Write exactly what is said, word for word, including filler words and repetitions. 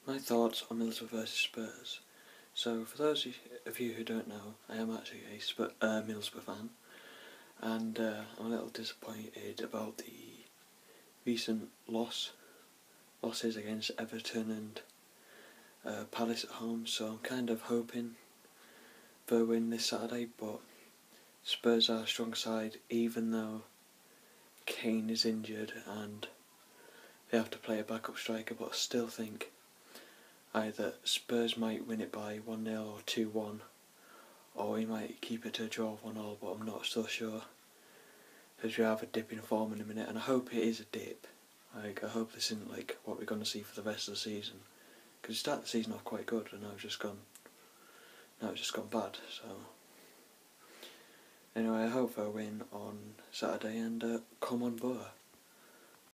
My thoughts on Middlesbrough versus Spurs. So, for those of you who don't know, I am actually a Spur, uh, Middlesbrough fan, and uh, I'm a little disappointed about the recent loss, losses against Everton and uh, Palace at home. So I'm kind of hoping for a win this Saturday, but Spurs are a strong side, even though Kane is injured and they have to play a backup striker. But I still think either Spurs might win it by one nil or two one, or we might keep it to a draw of one all, but I'm not so sure, because we have a dip in form in a minute, and I hope it is a dip. Like, I hope this isn't like what we're going to see for the rest of the season, because we started the season off quite good, and now it's just gone, now it's just gone bad. So anyway, I hope for a win on Saturday, and uh, come on, Borough.